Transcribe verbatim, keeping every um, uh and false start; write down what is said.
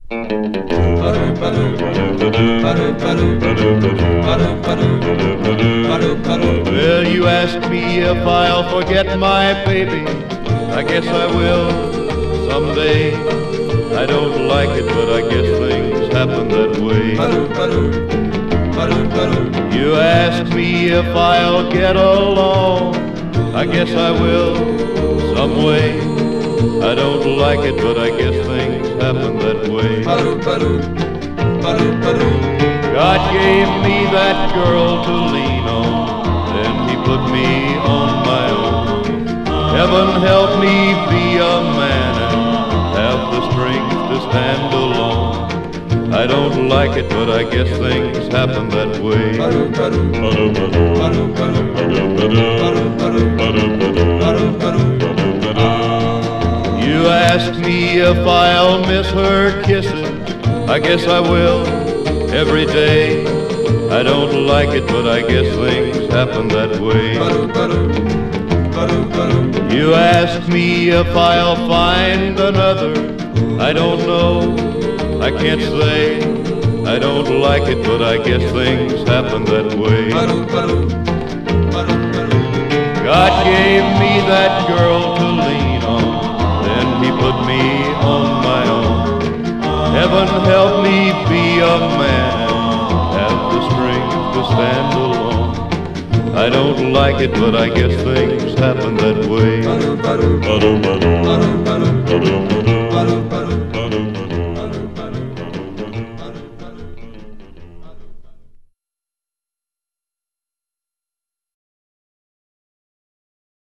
Well, you ask me if I'll forget my baby. I guess I will someday. I don't like it, but I guess things happen that way. You ask me if I'll get along. I guess I will some way. I don't like it, but I guess things happen that way. God gave me that girl to lean on, then he put me on my own. Heaven help me be a man and have the strength to stand alone. I don't like it, but I guess things happen that way. You ask me if I'll miss her kisses. I guess I will every day. I don't like it, but I guess things happen that way. You ask me if I'll find another. I don't know, I can't say. I don't like it, but I guess things happen that way. God gave me that girl to lean on, then he put me on my own. Heaven help me be a man and have the strength to stand alone. I don't like it, but I guess things happen that way.